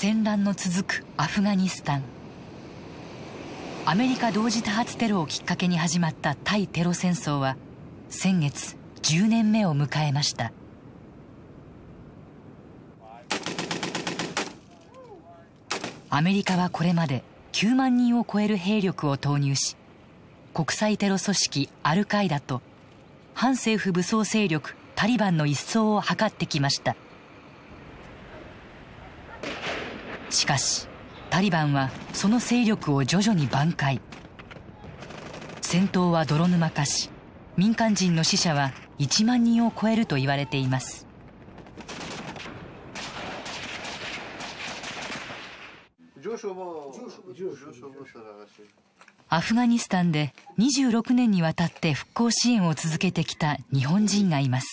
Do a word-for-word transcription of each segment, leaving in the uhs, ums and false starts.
戦乱の続くアフガニスタン。アメリカ同時多発テロをきっかけに始まった対テロ戦争は先月じゅうねんめを迎えました。アメリカはこれまできゅうまんにんを超える兵力を投入し、国際テロ組織アルカイダと反政府武装勢力タリバンの一掃を図ってきました。しかしタリバンはその勢力を徐々に挽回。戦闘は泥沼化し、民間人の死者はいちまんにんを超えると言われています。アフガニスタンでにじゅうろくねんにわたって復興支援を続けてきた日本人がいます。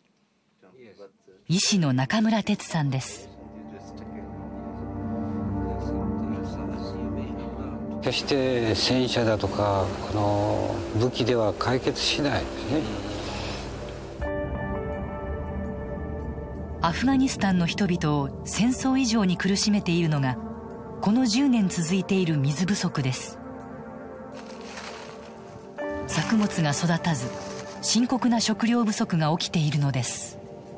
医師の中村哲さんです。 決して戦車だとかこの武器では解決しないですね。 アフガニスタンの人々を戦争以上に苦しめているのがこのじゅうねん続いている水不足です。作物が育たず深刻な食料不足が起きているのです。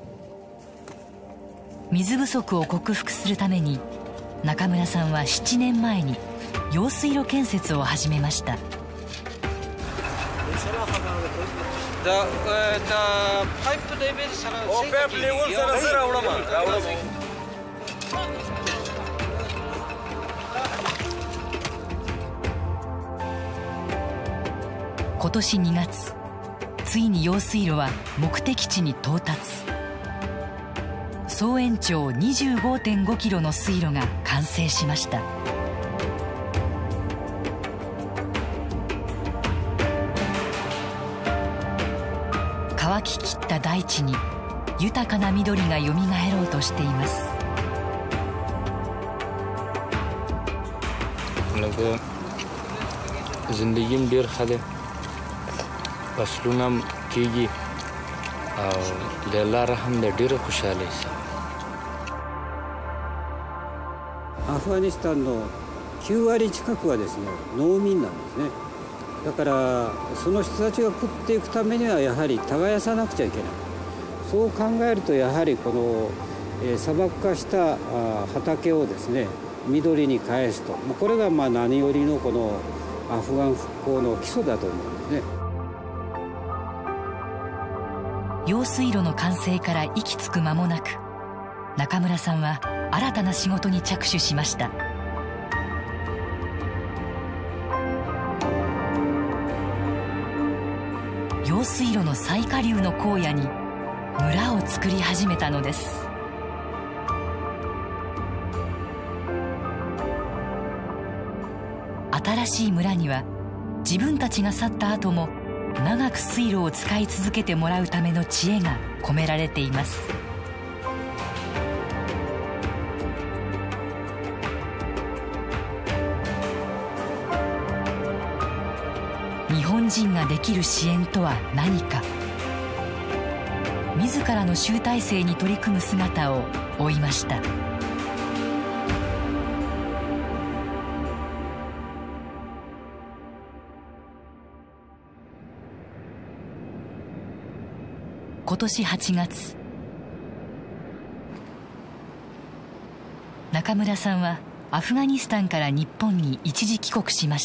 水不足を克服するために中村さんはななねんまえに用水路建設を始めました。今年にがつ、ついに用水路は目的地に到達。総延長 にじゅうごてんごキロの水路が完成しました。乾ききった大地に豊かな緑がよみがえろうとしています。 アフガニスタンのきゅうわり近くはですね、農民なんですね。だからその人たちが食っていくためにはやはり耕さなくちゃいけない。そう考えるとやはりこの、えー、砂漠化したあ畑をですね緑に返すと、これがまあ何よりのこのアフガン復興の基礎だと思うんですね。 用水路の完成から息つく間もなく、中村さんは新たな仕事に着手しました。用水路の最下流の荒野に村を作り始めたのです。新しい村には自分たちが去った後も長く水路を使い続けてもらうための知恵が込められています。日本人ができる支援とは何か。自らの集大成に取り組む姿を追いました。今年はちがつ、中村さんはアフガニスタンから日本に一時帰国しました。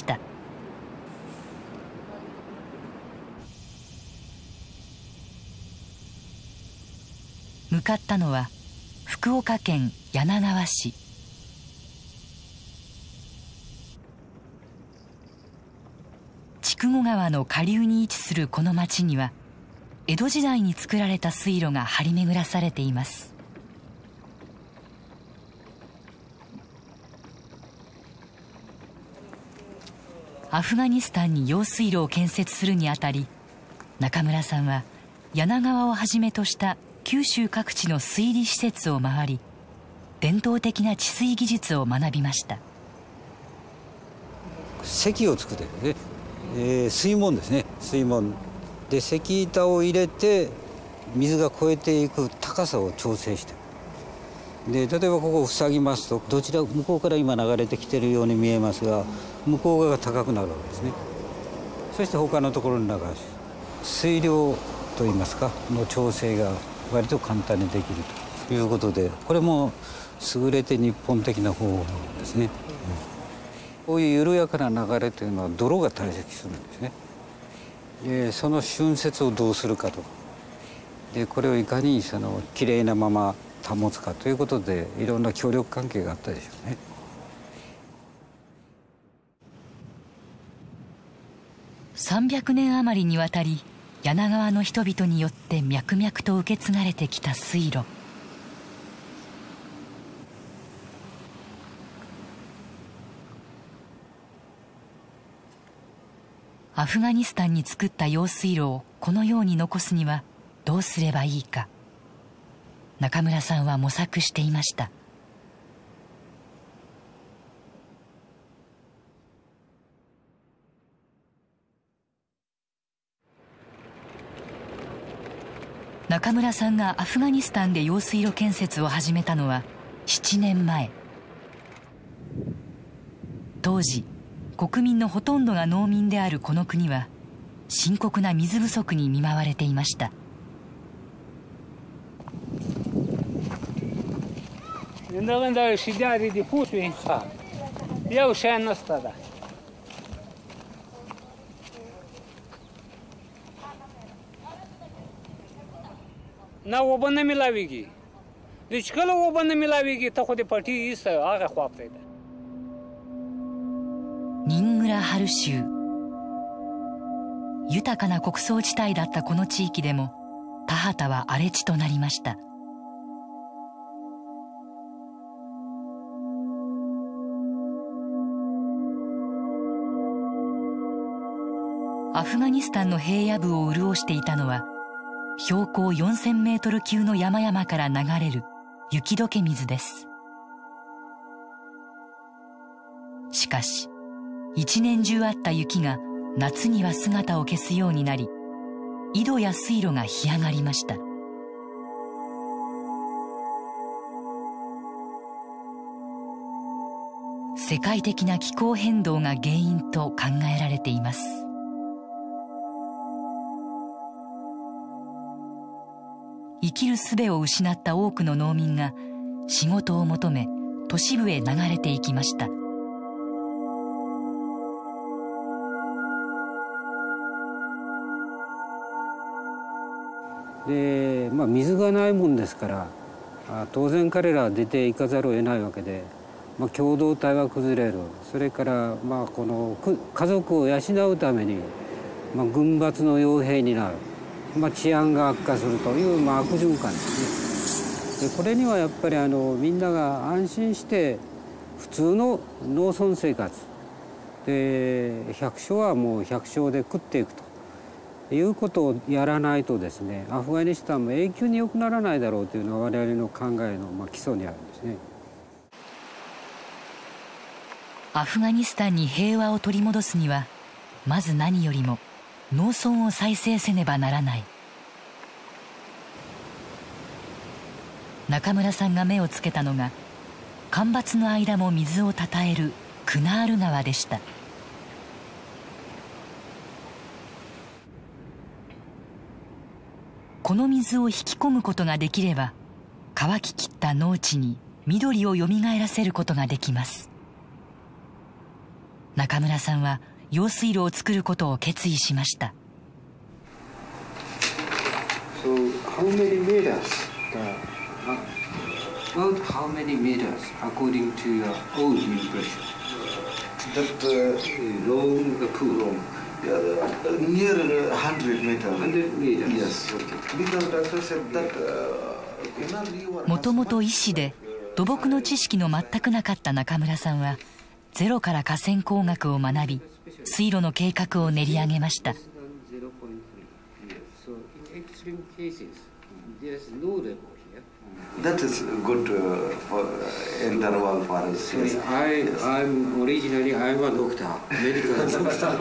向かったのは福岡県柳川市。筑後川の下流に位置するこの町には江戸時代に作られた水路が張り巡らされています。アフガニスタンに用水路を建設するにあたり、中村さんは柳川をはじめとした九州各地の水利施設を回り、伝統的な治水技術を学びました。 堰を作ってるね、えー、水門ですね。水門で石板を入れて水が越えていく高さを調整して、 で例えばここを塞ぎますと、どちら向こうから今流れてきているように見えますが、向こう側が高くなるわけですね。そして他のところに流し、水量といいますかの調整が割と簡単にできるということで、これも優れて日本的な方法ですね。うん、こういう緩やかな流れというのは泥が堆積するんですね。でその浚渫をどうするかと、でこれをいかにそのきれいなまま保つかということで、いろんな協力関係があったでしょうね。 さんびゃくねん余りにわたり柳川の人々によって脈々と受け継がれてきた水路。アフガニスタンに作った用水路をこのように残すにはどうすればいいか、中村さんは模索していました。中村さんがアフガニスタンで用水路建設を始めたのはななねんまえ。当時国民のほとんどが農民であるこの国は深刻な水不足に見舞われていました。 ना ओबा न मिलावेगी, जिसकल ओबा न मिलावेगी तो खुद पटी इस आगे ख्वाब पैदा। ニングラハル州、豊かな穀倉地帯だったこの地域でも田畑は荒れ地となりました。アフガニスタンの平野部を潤していたのは標高よんせんメートル級の山々から流れる雪解け水です。しかし一年中あった雪が夏には姿を消すようになり、井戸や水路が干上がりました。世界的な気候変動が原因と考えられています。生きる術を失った多くの農民が仕事を求め都市部へ流れていきました。 で、まあ、水がないもんですから当然彼らは出ていかざるを得ないわけで、まあ、共同体は崩れる。それからまあこの家族を養うために、まあ、軍閥の傭兵になる。まあ、治安が悪化するという、まあ、悪循環ですね。でこれにはやっぱりあのみんなが安心して普通の農村生活で、百姓はもう百姓で食っていくということをやらないとですね、アフガニスタンも永久に良くならないだろうというのは我々の考えの、まあ、基礎にあるんですね。 アフガニスタンに平和を取り戻すにはまず何よりも農村を再生せねばならない。中村さんが目をつけたのが干ばつの間も水をたたえるクナール川でした。この水を引き込むことができれば乾ききった農地に緑をよみがえらせることができます。中村さんは用水路を作ることを決意しました。 So how many meters? About how many meters according to your own impression? That uh, Long the pool. long, yeah, near one hundred meters. one hundred meters. Yes. Okay. Because doctor said that uh, inner river. もともと医師で土木の知識の全くなかった中村さんはゼロから河川工学を学び、水路の計画を練り上げました。 That is good uh, for interval for us. Yes. I I'm originally I'm a doctor, medical doctor.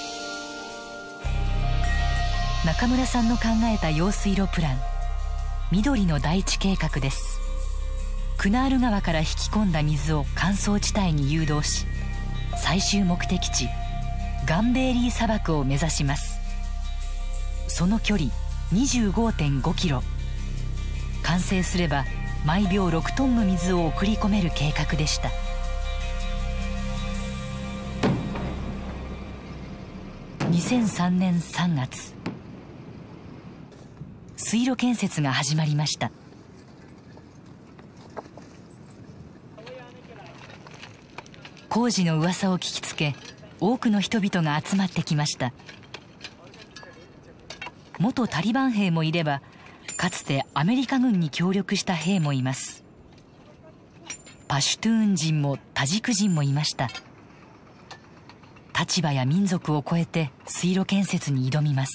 中村さんの考えた用水路プラン、 緑の大地計画です。クナール川から引き込んだ水を乾燥地帯に誘導し、最終目的地ガンベーリー砂漠を目指します。その距離 にじゅうごてんごキロ。完成すれば毎秒ろくトンの水を送り込める計画でした。にせんさんねんさんがつ、水路建設が始まりました。工事の噂を聞きつけ、多くの人々が集まってきました。元タリバン兵もいれば、かつてアメリカ軍に協力した兵もいます。パシュトゥーン人もタジク人もいました。立場や民族を超えて水路建設に挑みます。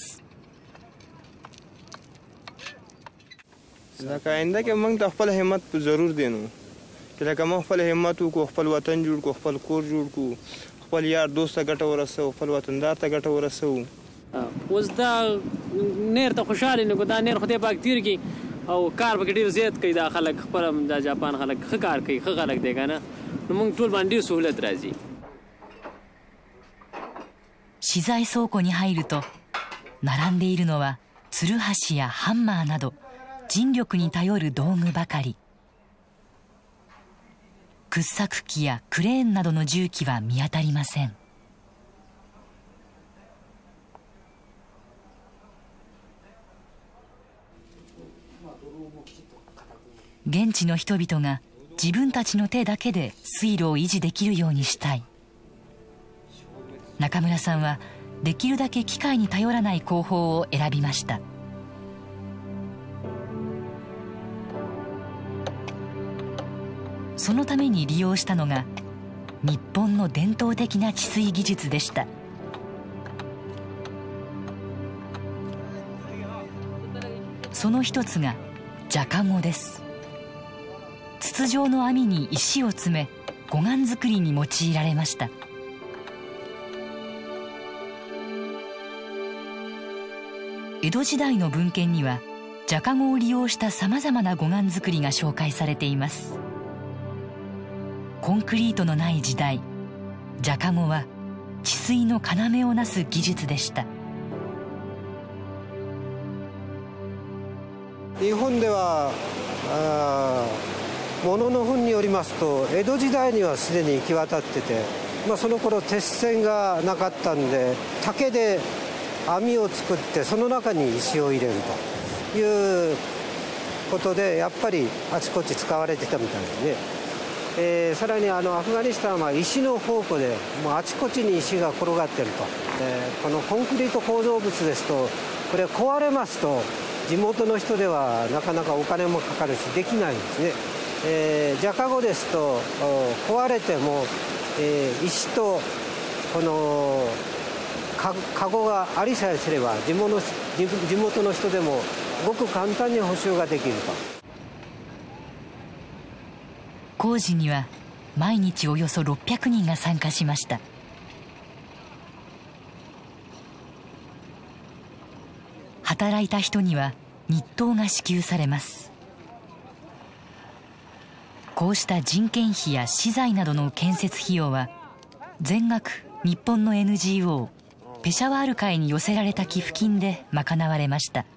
لکه آینده کې موږ ته خپل همت په ضرور دی نو چې لکه موږ خپل همت وکړو، خپل وطن جوړ کړو، خپل کور جوړ کړو، خپل یار دوست ته ګټه ورسوو، خپل وطندار ته ګټه ورسوو. اوس دا نیر ته خوشحاله نه کو، دا نیر خدای پاک تیر کی او کار به ډیر زیات کوي. دا خلک خپل د جاپان خلک ښه کار کوي، ښه خلک دی کنه، نو موږ ټول باندې سہولت راځي. 資材倉庫に入ると、並んでいるのはツルハシやハンマーなど人力に頼る道具ばかり。掘削機やクレーンなどの重機は見当たりません。現地の人々が自分たちの手だけで水路を維持できるようにしたい。中村さんはできるだけ機械に頼らない工法を選びました。そのために利用したのが日本の伝統的な治水技術でした。その一つがジャカゴです。筒状の網に石を詰め、護岸作りに用いられました。江戸時代の文献にはジャカゴを利用したさまざまな護岸作りが紹介されています。コンクリートのない時代、ジャカゴは治水の要をなす技術でした。 日本では物の本によりますと、江戸時代にはすでに行き渡ってて、まあ、その頃鉄線がなかったんで竹で網を作ってその中に石を入れるということで、やっぱりあちこち使われてたみたいですね。えー、さらにあのアフガニスタンは石の宝庫で、もうあちこちに石が転がってると。えー、このコンクリート構造物ですと、これ壊れますと地元の人ではなかなかお金もかかるしできないんですね。えー、ジャカゴですと壊れても、えー、石とこのカゴがありさえすれば地元地元の人でもごく簡単に補修ができると。 工事には毎日およそろっぴゃくにんが参加しました。働いた人には日当が支給されます。こうした人件費や資材などの建設費用は全額日本の エヌジーオー ペシャワール会に寄せられた寄付金で賄われました。